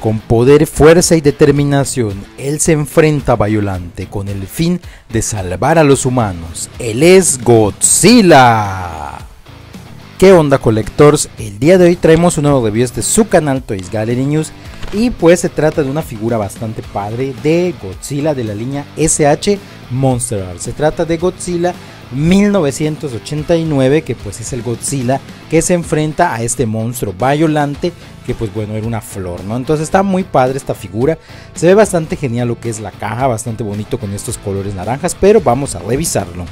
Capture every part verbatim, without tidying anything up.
Con poder, fuerza y determinación, él se enfrenta a Biollante con el fin de salvar a los humanos. Él es Godzilla. ¿Qué onda, Collectors? El día de hoy traemos un nuevo review de su canal Toys Gallery News. Y pues se trata de una figura bastante padre de Godzilla de la línea S H Monster Art. Se trata de Godzilla mil novecientos ochenta y nueve, que pues es el Godzilla que se enfrenta a este monstruo Biollante, que pues bueno, era una flor, ¿no? Entonces está muy padre esta figura, se ve bastante genial lo que es la caja, bastante bonito con estos colores naranjas, pero vamos a revisarlo.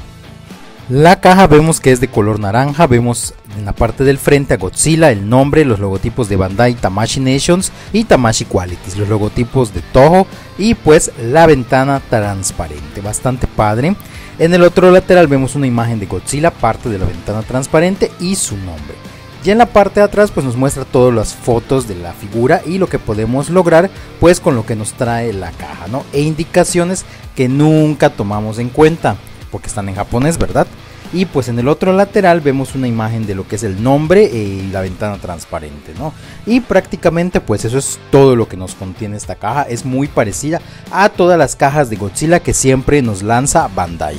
La caja vemos que es de color naranja, vemos en la parte del frente a Godzilla, el nombre, los logotipos de Bandai Tamashii Nations y Tamashii Qualities, los logotipos de Toho y pues la ventana transparente, bastante padre. En el otro lateral vemos una imagen de Godzilla, parte de la ventana transparente y su nombre. Y en la parte de atrás pues nos muestra todas las fotos de la figura y lo que podemos lograr pues con lo que nos trae la caja, ¿no? E indicaciones que nunca tomamos en cuenta porque están en japonés, ¿verdad? Y pues en el otro lateral vemos una imagen de lo que es el nombre y la ventana transparente, ¿no? Y prácticamente pues eso es todo lo que nos contiene esta caja. Es muy parecida a todas las cajas de Godzilla que siempre nos lanza Bandai.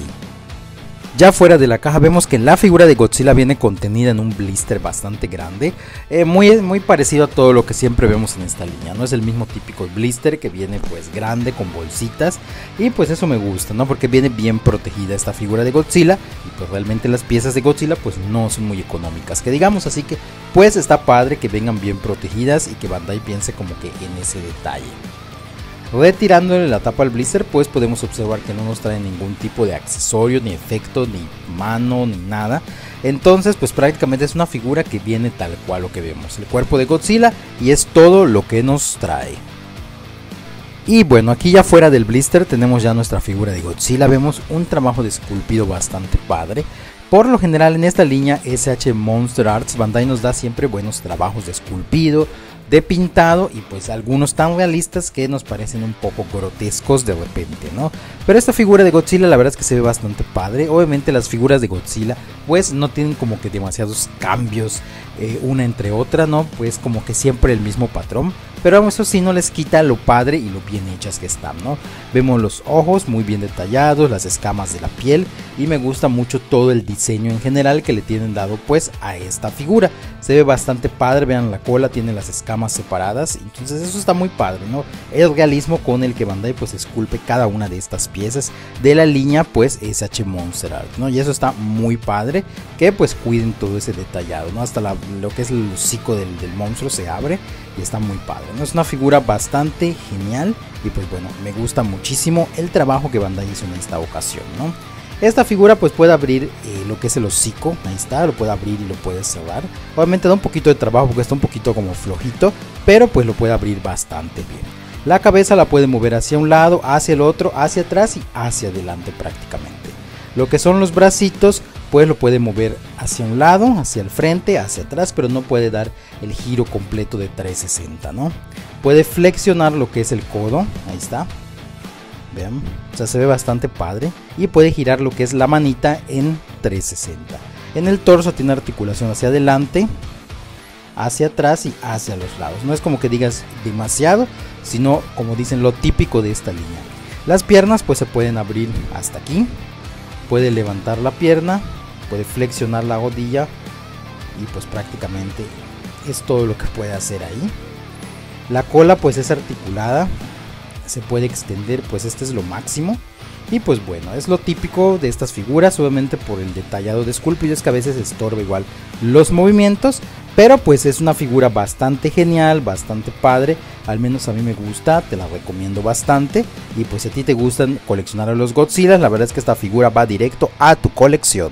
Ya fuera de la caja vemos que la figura de Godzilla viene contenida en un blister bastante grande, eh, muy, muy parecido a todo lo que siempre vemos en esta línea, ¿no? Es el mismo típico blister que viene pues grande con bolsitas y pues eso me gusta, ¿no? Porque viene bien protegida esta figura de Godzilla y pues realmente las piezas de Godzilla pues no son muy económicas que digamos, así que pues está padre que vengan bien protegidas y que Bandai piense como que en ese detalle. Retirándole la tapa al blister pues podemos observar que no nos trae ningún tipo de accesorio, ni efecto, ni mano, ni nada. Entonces pues prácticamente es una figura que viene tal cual lo que vemos, el cuerpo de Godzilla, y es todo lo que nos trae. Y bueno, aquí ya fuera del blister tenemos ya nuestra figura de Godzilla, vemos un trabajo de esculpido bastante padre. Por lo general en esta línea S H Monster Arts Bandai nos da siempre buenos trabajos de esculpido, de pintado y pues algunos tan realistas que nos parecen un poco grotescos de repente, ¿no? Pero esta figura de Godzilla la verdad es que se ve bastante padre. Obviamente las figuras de Godzilla pues no tienen como que demasiados cambios eh, una entre otra, ¿no? Pues como que siempre el mismo patrón, pero eso sí no les quita lo padre y lo bien hechas que están, ¿no? Vemos los ojos muy bien detallados, las escamas de la piel y me gusta mucho todo el diseño en general que le tienen dado pues a esta figura. Se ve bastante padre, vean la cola, tiene las escamas separadas, entonces eso está muy padre, ¿no? El realismo con el que Bandai pues esculpe cada una de estas piezas de la línea pues S H Monster Art, ¿no? Y eso está muy padre, que pues cuiden todo ese detallado, ¿no? Hasta la, lo que es el hocico del, del monstruo se abre y está muy padre, ¿no? Es una figura bastante genial y pues bueno, me gusta muchísimo el trabajo que Bandai hizo en esta ocasión, ¿no? Esta figura pues puede abrir eh, lo que es el hocico, ahí está, lo puede abrir y lo puede cerrar. Obviamente da un poquito de trabajo porque está un poquito como flojito, pero pues lo puede abrir bastante bien. La cabeza la puede mover hacia un lado, hacia el otro, hacia atrás y hacia adelante prácticamente. Lo que son los bracitos pues lo puede mover hacia un lado, hacia el frente, hacia atrás, pero no puede dar el giro completo de trescientos sesenta, ¿no? Puede flexionar lo que es el codo, ahí está. Vean, o sea, se ve bastante padre y puede girar lo que es la manita en trescientos sesenta. En el torso tiene articulación hacia adelante, hacia atrás y hacia los lados. No es como que digas demasiado, sino como dicen lo típico de esta línea. Las piernas pues se pueden abrir hasta aquí, puede levantar la pierna, puede flexionar la rodilla y pues prácticamente es todo lo que puede hacer ahí. La cola pues es articulada, se puede extender, pues este es lo máximo. Y pues bueno, es lo típico de estas figuras, obviamente por el detallado de esculpido es que a veces estorba igual los movimientos, pero pues es una figura bastante genial, bastante padre, al menos a mí me gusta, te la recomiendo bastante. Y pues si a ti te gustan coleccionar a los Godzilla, la verdad es que esta figura va directo a tu colección.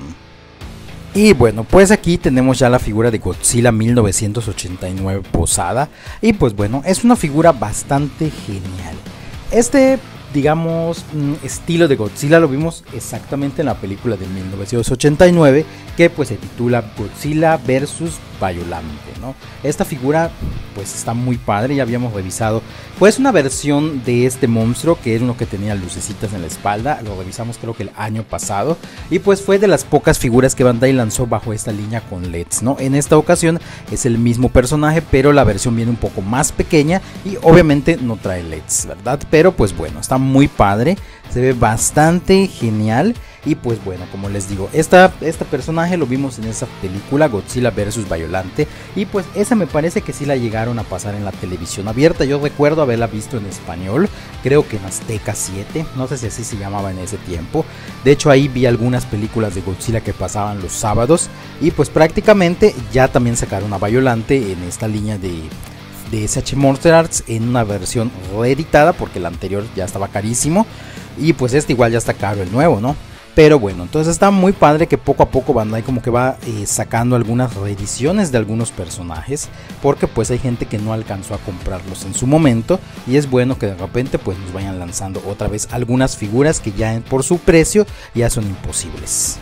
Y bueno, pues aquí tenemos ya la figura de Godzilla mil novecientos ochenta y nueve posada. Y pues bueno, es una figura bastante genial. Este, digamos, estilo de Godzilla lo vimos exactamente en la película de mil novecientos ochenta y nueve, que pues se titula Godzilla versus. Baiolante, ¿no? Esta figura pues está muy padre, ya habíamos revisado pues una versión de este monstruo que es uno que tenía lucecitas en la espalda, lo revisamos creo que el año pasado y pues fue de las pocas figuras que Bandai lanzó bajo esta línea con L E Ds, ¿no? En esta ocasión es el mismo personaje, pero la versión viene un poco más pequeña y obviamente no trae L E Ds, ¿verdad? Pero pues bueno, está muy padre, se ve bastante genial. Y pues bueno, como les digo, esta, este personaje lo vimos en esa película Godzilla versus. Baiolante. Y pues esa me parece que sí la llegaron a pasar en la televisión abierta. Yo recuerdo haberla visto en español, creo que en Azteca siete, no sé si así se llamaba en ese tiempo. De hecho ahí vi algunas películas de Godzilla que pasaban los sábados. Y pues prácticamente ya también sacaron a Baiolante en esta línea de... de S H Monster Arts en una versión reeditada porque el anterior ya estaba carísimo. Y pues este igual ya está caro el nuevo, ¿no? Pero bueno, entonces está muy padre que poco a poco Bandai como que va eh, sacando algunas reediciones de algunos personajes, porque pues hay gente que no alcanzó a comprarlos en su momento y es bueno que de repente pues nos vayan lanzando otra vez algunas figuras que ya por su precio ya son imposibles.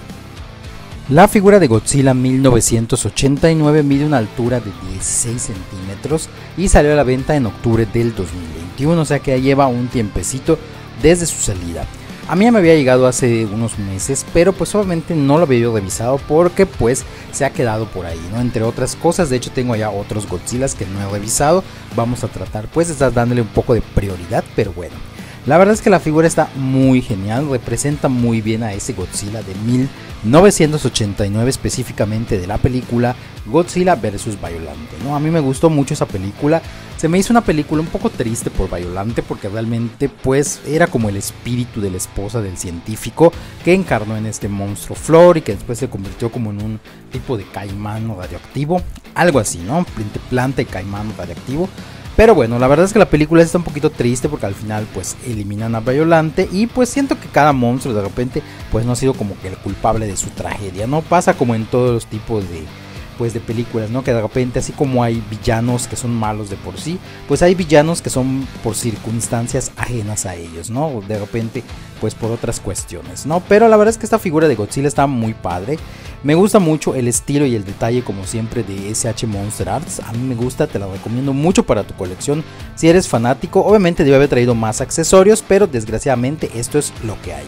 La figura de Godzilla mil novecientos ochenta y nueve mide una altura de dieciséis centímetros y salió a la venta en octubre del dos mil veintiuno, o sea que ya lleva un tiempecito desde su salida. A mí ya me había llegado hace unos meses, pero pues obviamente no lo había revisado porque pues se ha quedado por ahí, ¿no? Entre otras cosas, de hecho tengo ya otros Godzillas que no he revisado, vamos a tratar pues de estar dándole un poco de prioridad, pero bueno. La verdad es que la figura está muy genial, representa muy bien a ese Godzilla de mil novecientos ochenta y nueve, específicamente de la película Godzilla versus. Baiolante, ¿no? A mí me gustó mucho esa película, se me hizo una película un poco triste por Baiolante porque realmente pues era como el espíritu de la esposa del científico que encarnó en este monstruo Flor y que después se convirtió como en un tipo de caimán radioactivo, algo así, ¿no? Planta y caimán radioactivo. Pero bueno, la verdad es que la película está un poquito triste porque al final pues eliminan a Baiolante y pues siento que cada monstruo de repente pues no ha sido como que el culpable de su tragedia, ¿no? Pasa como en todos los tipos de pues de películas, ¿no? Que de repente así como hay villanos que son malos de por sí, pues hay villanos que son por circunstancias ajenas a ellos, ¿no? De repente pues por otras cuestiones, ¿no? Pero la verdad es que esta figura de Godzilla está muy padre. Me gusta mucho el estilo y el detalle como siempre de S H Monster Arts. A mí me gusta, te la recomiendo mucho para tu colección si eres fanático. Obviamente debe haber traído más accesorios, pero desgraciadamente esto es lo que hay.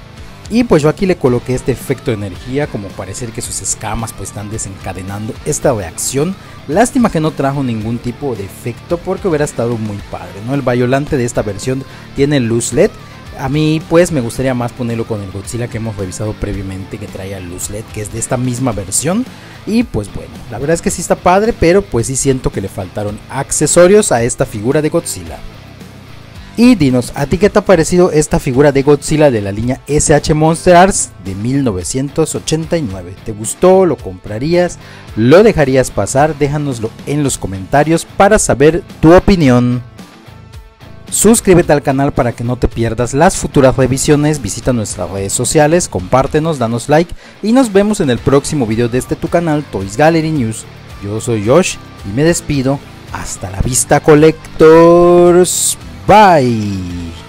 Y pues yo aquí le coloqué este efecto de energía como parecer que sus escamas pues están desencadenando esta reacción. Lástima que no trajo ningún tipo de efecto porque hubiera estado muy padre, ¿no? El Baiolante de esta versión tiene luz L E D. A mí pues me gustaría más ponerlo con el Godzilla que hemos revisado previamente que traía luz L E D, que es de esta misma versión. Y pues bueno, la verdad es que sí está padre, pero pues sí siento que le faltaron accesorios a esta figura de Godzilla. Y dinos, ¿a ti qué te ha parecido esta figura de Godzilla de la línea S H Monster Arts de mil novecientos ochenta y nueve? ¿Te gustó? ¿Lo comprarías? ¿Lo dejarías pasar? Déjanoslo en los comentarios para saber tu opinión. Suscríbete al canal para que no te pierdas las futuras revisiones, visita nuestras redes sociales, compártenos, danos like y nos vemos en el próximo video de este tu canal Toys Gallery News. Yo soy Josh y me despido, hasta la vista collectors, bye.